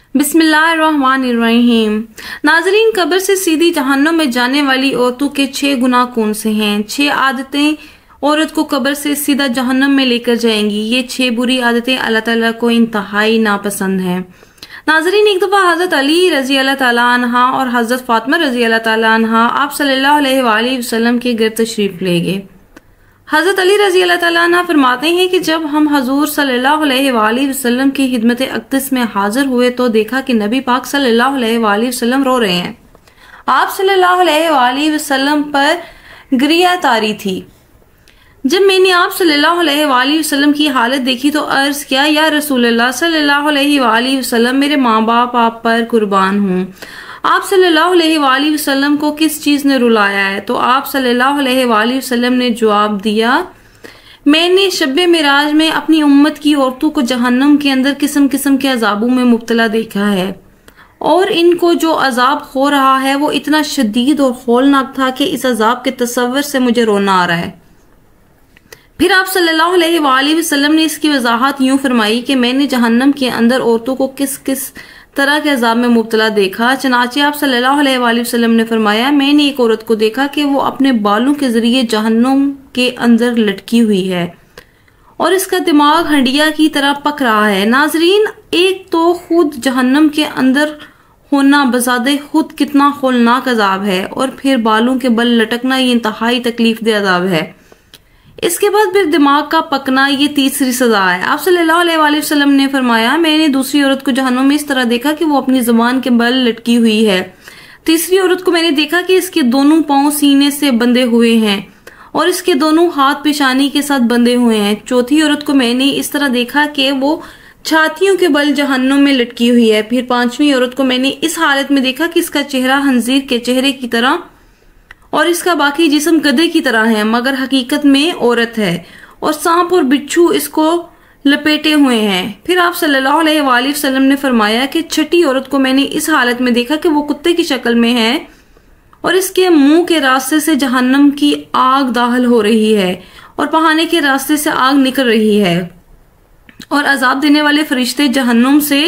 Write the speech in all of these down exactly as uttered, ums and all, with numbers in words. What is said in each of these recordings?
بسم اللہ الرحمن الرحیم۔ ناظرین، قبر سے سیدھی جہنم میں جانے والی عورتوں کے چھ گناہ کون سے ہیں؟ چھ عادتیں عورت کو قبر سے سیدھا جہنم میں لے کر جائیں گی۔ یہ چھ بری عادتیں اللہ تعالیٰ کو انتہائی ناپسند ہیں۔ ناظرین، ایک دفعہ حضرت علی رضی اللہ تعالیٰ عنہ اور حضرت فاطمہ رضی اللہ تعالیٰ عنہ آپ صلی اللہ علیہ وآلہ وسلم کے گھر تشریف لے گئے۔ حضرت علی رضی اللہ تعالیٰ عنہ فرماتے ہیں کہ جب ہم حضور صلی اللہ علیہ وآلہ وسلم کی خدمت اقدس میں حاضر ہوئے تو دیکھا کہ نبی پاک صلی اللہ علیہ وآلہ وسلم رو رہے ہیں۔ آپ صلی اللہ علیہ وآلہ وسلم پر گریہ طاری تھی۔ جب میں نے آپ صلی اللہ علیہ وآلہ وسلم کی حالت دیکھی تو عرض کیا، یا رسول اللہ صلی اللہ علیہ وآلہ وسلم، میرے ماں باپ آپ پر قربان ہوں، آپ صلی اللہ علیہ وآلہ وسلم کو کس چیز نے رلایا ہے؟ تو آپ صلی اللہ علیہ وآلہ وسلم نے جواب دیا، میں نے شب معراج میں اپنی امت کی عورتوں کو جہنم کے اندر قسم قسم کے عذابوں میں مبتلا دیکھا ہے، اور ان کو جو عذاب ہو رہا ہے وہ اتنا شدید اور ہولناک تھا کہ اس عذاب کے تصور سے مجھے رونا آ رہا ہے۔ پھر آپ صلی اللہ علیہ وآلہ وسلم نے اس کی وضاحت یوں فرمائی کہ میں نے جہنم کے اندر عورتوں کو کس کس طرح کے عذاب میں مبتلا دیکھا۔ چنانچہ آپ صلی اللہ علیہ وآلہ وسلم نے فرمایا، میں نے ایک عورت کو دیکھا کہ وہ اپنے بالوں کے ذریعے جہنم کے اندر لٹکی ہوئی ہے اور اس کا دماغ ہنڈیا کی طرح پک رہا ہے۔ ناظرین، ایک تو خود جہنم کے اندر ہونا بذات خود کتنا ہولناک عذاب ہے، اور پھر بالوں کے بل لٹکنا یہ انتہائی تکلیف دہ عذاب ہے۔ اس کے بعد پھر دماغ کا پکنا یہ تیسری سزا ہے۔ آپ صلی اللہ علیہ وآلہ وسلم نے فرمایا، میں نے دوسری عورت کو جہنم میں اس طرح دیکھا کہ وہ اپنی زبان کے بل لٹکی ہوئی ہے۔ تیسری عورت کو میں نے دیکھا کہ اس کے دونوں پاؤں سینے سے بندھے ہوئے ہیں اور اس کے دونوں ہاتھ پیشانی کے ساتھ بندھے ہوئے ہیں۔ چوتھی عورت کو میں نے اس طرح دیکھا کہ وہ چھاتیوں کے بل جہنم میں لٹکی ہوئی ہے۔ پھر پانچویں عورت کو میں نے اس حالت میں دیکھا کہ اس کا چہرہ خنزیر کے چہرے کی طرح اور اس کا باقی جسم گدھے کی طرح ہے، مگر حقیقت میں عورت ہے، اور سانپ اور بچھو اس کو لپیٹے ہوئے ہیں۔ پھر آپ صلی اللہ علیہ وآلہ وسلم نے فرمایا کہ چھٹی عورت کو میں نے اس حالت میں دیکھا کہ وہ کتے کی شکل میں ہے اور اس کے منہ کے راستے سے جہنم کی آگ داخل ہو رہی ہے اور پہانے کے راستے سے آگ نکل رہی ہے، اور عذاب دینے والے فرشتے جہنم سے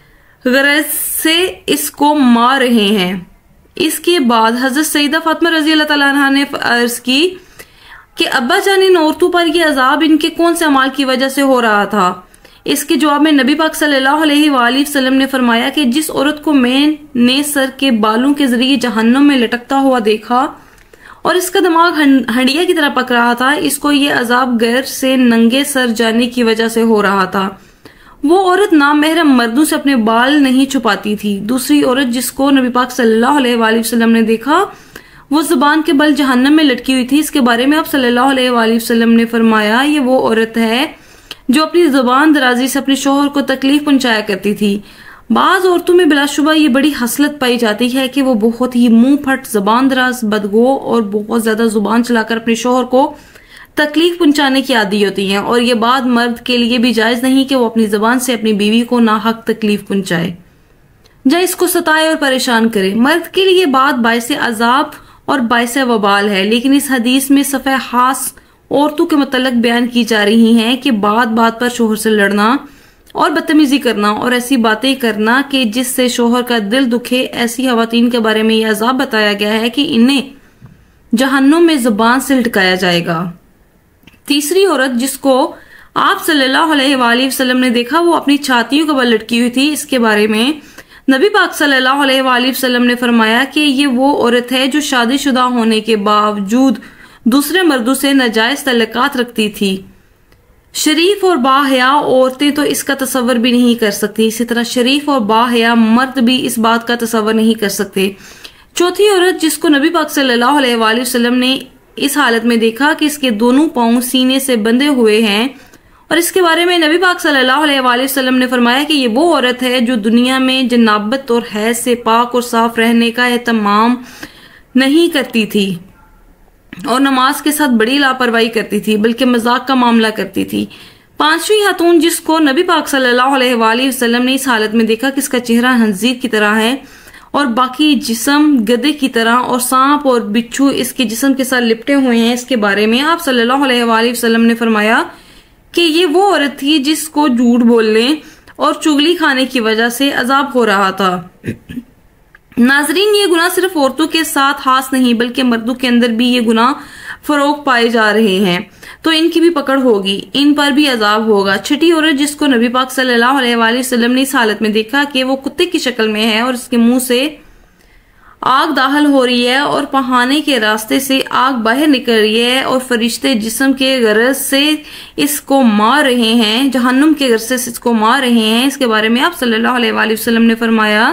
غرض سے اس کو مار رہے ہیں۔ اس کے بعد حضرت سیدہ فاطمہ رضی اللہ تعالیٰ عنہ نے عرض کی کہ ابا جان، ان عورتوں پر یہ عذاب ان کے کون سے اعمال کی وجہ سے ہو رہا تھا؟ اس کے جواب میں نبی پاک صلی اللہ علیہ وآلہ وسلم نے فرمایا کہ جس عورت کو میں نے سر کے بالوں کے ذریعے جہنم میں لٹکتا ہوا دیکھا اور اس کا دماغ ہنڈیا کی طرح پک رہا تھا، اس کو یہ عذاب غیر سے ننگے سر جانے کی وجہ سے ہو رہا تھا۔ وہ عورت نامحرم مردوں سے اپنے بال نہیں چھپاتی تھی۔ دوسری عورت جس کو نبی پاک صلی اللہ علیہ وآلہ وسلم نے دیکھا وہ زبان کے بل جہنم میں لٹکی ہوئی تھی۔ اس کے بارے میں آپ صلی اللہ علیہ وآلہ وسلم نے فرمایا، یہ وہ عورت ہے جو اپنی زبان درازی سے اپنے شوہر کو تکلیف پہنچایا کرتی تھی۔ بعض عورتوں میں بلا شبہ یہ بڑی خصلت پائی جاتی ہے کہ وہ بہت ہی منہ پھٹ، زبان دراز، بدگو اور بہت زیادہ زبان چلا کر اپنے شوہر کو تکلیف پہنچانے کی عادی ہوتی ہیں، اور یہ بات مرد کے لیے بھی جائز نہیں کہ وہ اپنی زبان سے اپنی بیوی کو ناحق تکلیف پہنچائے یا اس کو ستائے اور پریشان کرے۔ مرد کے لیے بات باعث عذاب اور باعث وبال ہے، لیکن اس حدیث میں صفحہ خاص عورتوں کے متعلق بیان کی جا رہی ہیں کہ بات بات پر شوہر سے لڑنا اور بدتمیزی کرنا اور ایسی باتیں کرنا کہ جس سے شوہر کا دل دکھے، ایسی خواتین کے بارے میں یہ عذاب بتایا گیا ہے کہ انہیں جہنم میں زبان سے لٹکایا جائے گا۔ تیسری عورت جس کو آپ صلی اللہ علیہ وآلہ وسلم نے دیکھا وہ اپنی چھاتیوں کے بل لٹکی ہوئی تھی۔ اس کے بارے میں نبی پاک صلی اللہ علیہ وآلہ وسلم نے فرمایا کہ یہ وہ عورت ہے جو شادی شدہ ہونے کے باوجود دوسرے مردوں سے ناجائز تعلقات رکھتی تھی۔ شریف اور باحیا عورتیں تو اس کا تصور بھی نہیں کر سکتی، اسی طرح شریف اور باحیا مرد بھی اس بات کا تصور نہیں کر سکتے۔ چوتھی عورت جس کو نبی پاک صلی اللہ علیہ وآلہ وسلم نے اس حالت میں دیکھا کہ اس کے دونوں پاؤں سینے سے بندھے ہوئے ہیں، اور اس کے بارے میں نبی پاک صلی اللہ علیہ وآلہ وسلم نے فرمایا کہ یہ وہ عورت ہے جو دنیا میں جنابت اور حیض سے پاک اور صاف رہنے کا اہتمام نہیں کرتی تھی اور نماز کے ساتھ بڑی لاپرواہی کرتی تھی، بلکہ مذاق کا معاملہ کرتی تھی۔ پانچویں خاتون جس کو نبی پاک صلی اللہ علیہ وآلہ وسلم نے اس حالت میں دیکھا کہ اس کا چہرہ خنزیر کی طرح ہے اور باقی جسم گدھے کی طرح اور سانپ اور بچھو اس کے جسم کے ساتھ لپٹے ہوئے ہیں، اس کے بارے میں آپ صلی اللہ علیہ وآلہ وسلم نے فرمایا کہ یہ وہ عورت تھی جس کو جھوٹ بولنے اور چگلی کھانے کی وجہ سے عذاب ہو رہا تھا۔ ناظرین، یہ گناہ صرف عورتوں کے ساتھ خاص نہیں بلکہ مردوں کے اندر بھی یہ گناہ فروغ پائے جا رہے ہیں، تو ان کی بھی پکڑ ہوگی، ان پر بھی عذاب ہوگا۔ چھٹی عورت جس کو نبی پاک صلی اللہ علیہ وآلہ وسلم نے اس حالت میں دیکھا کہ وہ کتے کی شکل میں ہے اور اس کے منہ سے آگ داخل ہو رہی ہے اور پہانے کے راستے سے آگ باہر نکل رہی ہے اور فرشتے جسم کے غرض سے اس کو مار رہے ہیں، جہنم کے غرض سے اس کو مار رہے ہیں، اس کے بارے میں آپ صلی اللہ علیہ وآلہ وسلم نے فرمایا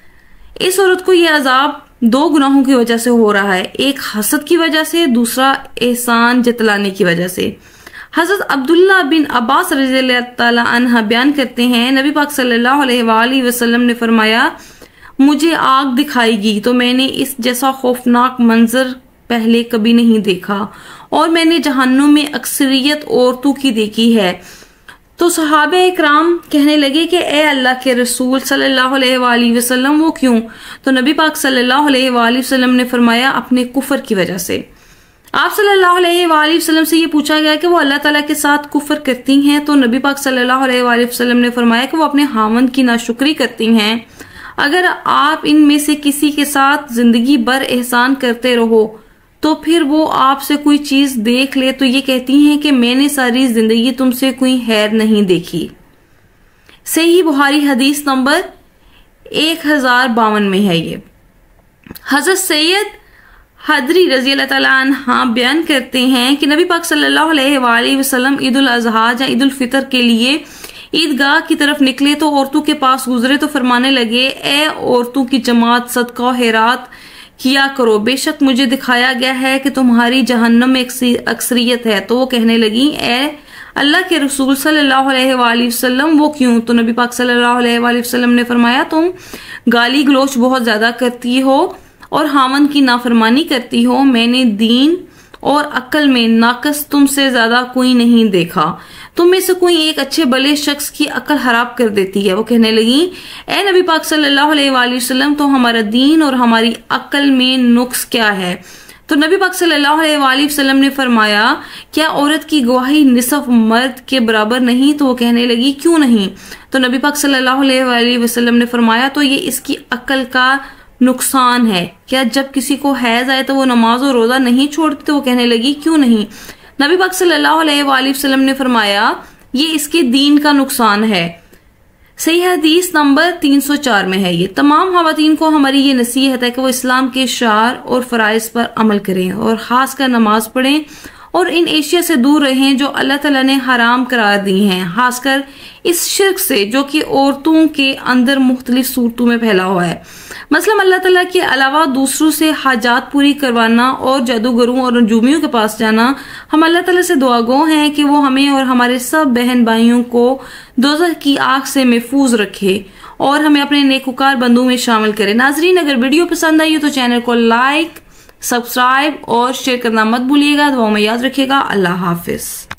اس عورت کو یہ عذاب دو گناہوں کی وجہ سے ہو رہا ہے، ایک حسد کی وجہ سے، دوسرا احسان جتلانے کی وجہ سے۔ حضرت عبداللہ بن عباس رضی اللہ تعالی عنہ بیان کرتے ہیں نبی پاک صلی اللہ علیہ وآلہ وسلم نے فرمایا مجھے آگ دکھائی گی تو میں نے اس جیسا خوفناک منظر پہلے کبھی نہیں دیکھا، اور میں نے جہنم میں اکثریت عورتوں کی دیکھی ہے۔ تو صحابہ اکرام کہنے لگے کہ اے اللہ کے رسول صلی اللہ علیہ وآلہ وسلم وہ کیوں؟ تو نبی پاک صلی اللہ علیہ وآلہ وسلم نے فرمایا اپنے کفر کی وجہ سے۔ آپ صلی اللہ علیہ وآلہ وسلم سے یہ پوچھا گیا کہ وہ اللہ تعالیٰ کے ساتھ کفر کرتی ہیں، تو نبی پاک صلی اللہ علیہ وآلہ وسلم نے فرمایا کہ وہ اپنے خاوند کی ناشکری کرتی ہیں۔ اگر آپ ان میں سے کسی کے ساتھ زندگی بھر احسان کرتے رہو تو پھر وہ آپ سے کوئی چیز دیکھ لے تو یہ کہتی ہیں کہ میں نے ساری زندگی تم سے کوئی خیر نہیں دیکھی۔ صحیح بخاری حدیث نمبر ایک ہزار باون میں ہے۔ یہ حضرت سید حدری رضی اللہ تعالیٰ عنہ بیان کرتے ہیں کہ نبی پاک صلی اللہ علیہ وآلہ وسلم عید الاضحیٰ یا عید الفطر کے لیے عیدگاہ کی طرف نکلے تو عورتوں کے پاس گزرے تو فرمانے لگے اے عورتوں کی جماعت صدقہ و خیرات کیا کرو، بے شک مجھے دکھایا گیا ہے کہ تمہاری جہنم میں اکثریت ہے۔ تو وہ کہنے لگی اے اللہ کے رسول صلی اللہ علیہ وآلہ وسلم وہ کیوں؟ تو نبی پاک صلی اللہ علیہ وآلہ وسلم نے فرمایا تم گالی گلوچ بہت زیادہ کرتی ہو اور خاوند کی نافرمانی کرتی ہو، میں نے دین اور عقل میں ناقص تم سے زیادہ کوئی نہیں دیکھا، تم میں سے کوئی ایک اچھے بلے شخص کی عقل خراب کر دیتی ہے۔ وہ کہنے لگی اے نبی پاک صلی اللہ علیہ وآلہ وسلم تو ہمارا دین اور ہماری عقل میں نقص کیا ہے؟ تو نبی پاک صلی اللہ علیہ وآلہ وسلم نے فرمایا کیا عورت کی گواہی نصف مرد کے برابر نہیں؟ تو وہ کہنے لگی کیوں نہیں؟ تو نبی پاک صلی اللہ علیہ وآلہ وسلم نے فرمایا تو یہ اس کی عقل کا نقصان ہے، کیا جب کسی کو حیض آئے تو وہ نماز اور روزہ نہیں چھوڑتی؟ تو وہ کہنے لگی کیوں نہیں؟ نبی پاک صلی اللہ علیہ وآلہ وسلم نے فرمایا یہ اس کے دین کا نقصان ہے۔ صحیح حدیث نمبر تین سو چار میں ہے۔ یہ تمام خواتین کو ہماری یہ نصیحت ہے کہ وہ اسلام کے شعائر اور فرائض پر عمل کریں اور خاص کر نماز پڑھیں اور ان اشیاء سے دور رہیں جو اللہ تعالیٰ نے حرام قرار دی ہیں، خاص کر اس شرک سے جو کہ عورتوں کے اندر مختلف صورتوں میں پھیلا ہوا ہے، مثلا اللہ تعالیٰ کے علاوہ دوسروں سے حاجات پوری کروانا اور جادوگروں اور نجومیوں کے پاس جانا۔ ہم اللہ تعالیٰ سے دعا گو ہیں کہ وہ ہمیں اور ہمارے سب بہن بھائیوں کو دوزخ کی آگ سے محفوظ رکھے اور ہمیں اپنے نیکوکار بندوں میں شامل کرے۔ ناظرین اگر ویڈیو پسند آئی ہو تو چینل کو لائک، سبسکرائب اور شیئر کرنا مت بھولیے گا۔ دعاؤں میں یاد رکھیے گا۔ اللہ حافظ۔